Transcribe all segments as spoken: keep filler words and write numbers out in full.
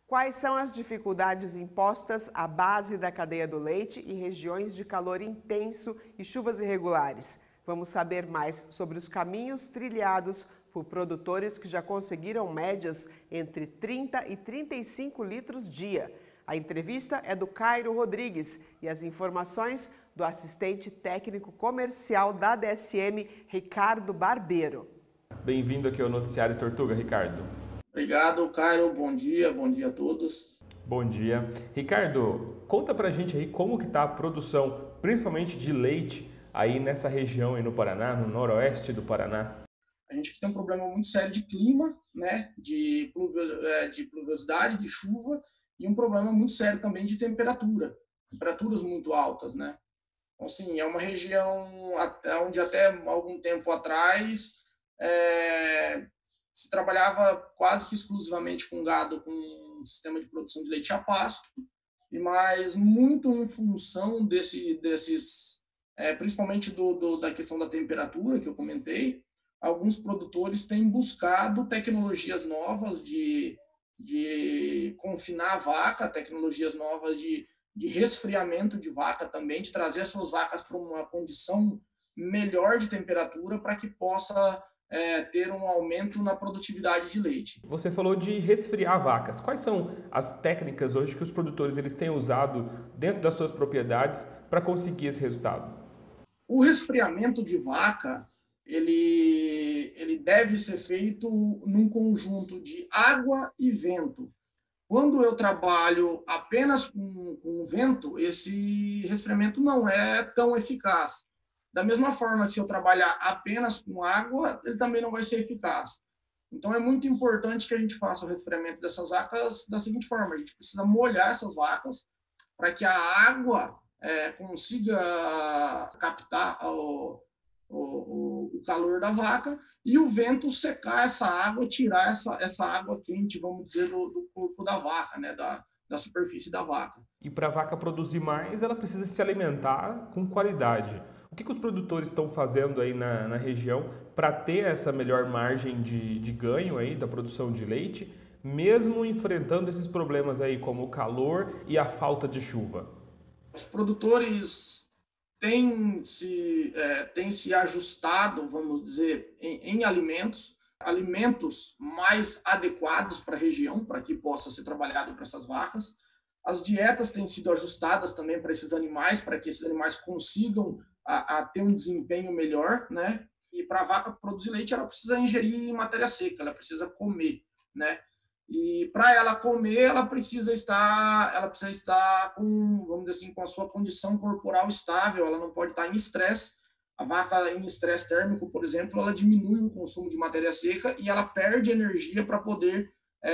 Quais são as dificuldades impostas à base da cadeia do leite em regiões de calor intenso e chuvas irregulares? Vamos saber mais sobre os caminhos trilhados por produtores que já conseguiram médias entre trinta e trinta e cinco litros dia. A entrevista é do Cairo Rodrigues e as informações do assistente técnico comercial da A D S M, Ricardo Barbeiro. Bem-vindo aqui ao Noticiário Tortuga, Ricardo. Obrigado, Cairo. Bom dia, bom dia a todos. Bom dia. Ricardo, conta pra gente aí como que tá a produção, principalmente de leite, aí nessa região aí no Paraná, no noroeste do Paraná. A gente tem um problema muito sério de clima, né, de, pluvio, de pluviosidade, de chuva, e um problema muito sério também de temperatura, temperaturas muito altas, né. Então, sim, é uma região onde até algum tempo atrás é, se trabalhava quase que exclusivamente com gado, com um sistema de produção de leite a pasto, e mais muito em função desse, desses, é, principalmente do, do, da questão da temperatura que eu comentei, alguns produtores têm buscado tecnologias novas de, de confinar a vaca, tecnologias novas de, de resfriamento de vaca também, de trazer as suas vacas para uma condição melhor de temperatura para que possa é, ter um aumento na produtividade de leite. Você falou de resfriar vacas. Quais são as técnicas hoje que os produtores eles têm usado dentro das suas propriedades para conseguir esse resultado? O resfriamento de vaca ele, ele deve ser feito num conjunto de água e vento. Quando eu trabalho apenas com, com vento, esse resfriamento não é tão eficaz. Da mesma forma que se eu trabalhar apenas com água, ele também não vai ser eficaz. Então é muito importante que a gente faça o resfriamento dessas vacas da seguinte forma: a gente precisa molhar essas vacas para que a água é, consiga captar o, o, o calor da vaca e o vento secar essa água, tirar essa, essa água quente, vamos dizer, do, do corpo da vaca, né, da, da superfície da vaca. E para a vaca produzir mais, ela precisa se alimentar com qualidade. O que, que os produtores estão fazendo aí na, na região para ter essa melhor margem de, de ganho aí da produção de leite, mesmo enfrentando esses problemas aí como o calor e a falta de chuva? Os produtores têm se, é, têm se ajustado, vamos dizer, em, em alimentos, alimentos mais adequados para a região, para que possa ser trabalhado para essas vacas. As dietas têm sido ajustadas também para esses animais, para que esses animais consigam a, a ter um desempenho melhor, né? E para a vaca produzir leite, ela precisa ingerir matéria seca, ela precisa comer, né? E para ela comer, ela precisa estar, ela precisa estar com, vamos dizer assim, com a sua condição corporal estável, ela não pode estar em estresse. A vaca em estresse térmico, por exemplo, ela diminui o consumo de matéria seca e ela perde energia para poder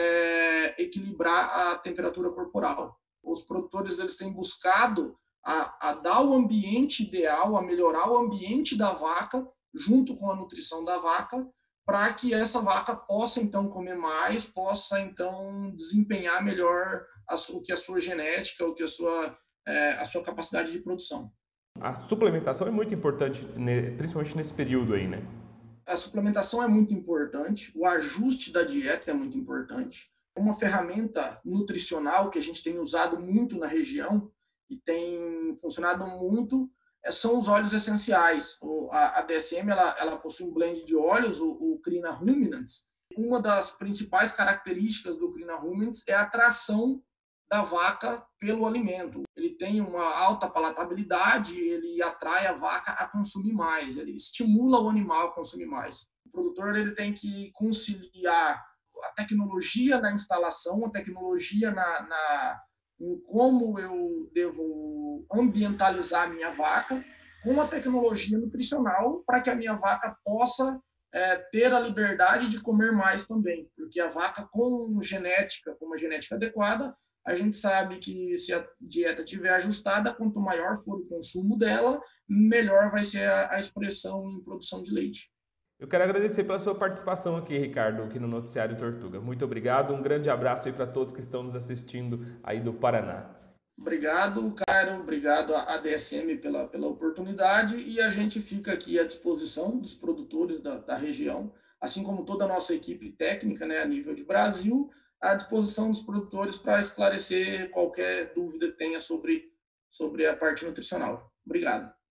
é, equilibrar a temperatura corporal. Os produtores eles têm buscado a, a dar o ambiente ideal, a melhorar o ambiente da vaca, junto com a nutrição da vaca, para que essa vaca possa, então, comer mais, possa, então, desempenhar melhor a sua, o que a sua genética, o que a sua, é, a sua capacidade de produção. A suplementação é muito importante, principalmente nesse período aí, né? A suplementação é muito importante, o ajuste da dieta é muito importante. Uma ferramenta nutricional que a gente tem usado muito na região e tem funcionado muito são os óleos essenciais. A A D S M ela, ela possui um blend de óleos, o, o Crina Ruminants. Uma das principais características do Crina Ruminants é a atração da vaca pelo alimento. Ele tem uma alta palatabilidade, ele atrai a vaca a consumir mais, ele estimula o animal a consumir mais. O produtor ele tem que conciliar a tecnologia na instalação, a tecnologia na, na em como eu devo ambientalizar a minha vaca, com a tecnologia nutricional para que a minha vaca possa é, ter a liberdade de comer mais também, porque a vaca com genética, com uma genética adequada, a gente sabe que se a dieta estiver ajustada, quanto maior for o consumo dela, melhor vai ser a, a expressão em produção de leite. Eu quero agradecer pela sua participação aqui, Ricardo, aqui no Noticiário Tortuga. Muito obrigado, um grande abraço aí para todos que estão nos assistindo aí do Paraná. Obrigado, Cairo, obrigado à A D S M pela, pela oportunidade e a gente fica aqui à disposição dos produtores da, da região, assim como toda a nossa equipe técnica, né, a nível de Brasil. à disposição dos produtores para esclarecer qualquer dúvida que tenha sobre, sobre a parte nutricional. Obrigado.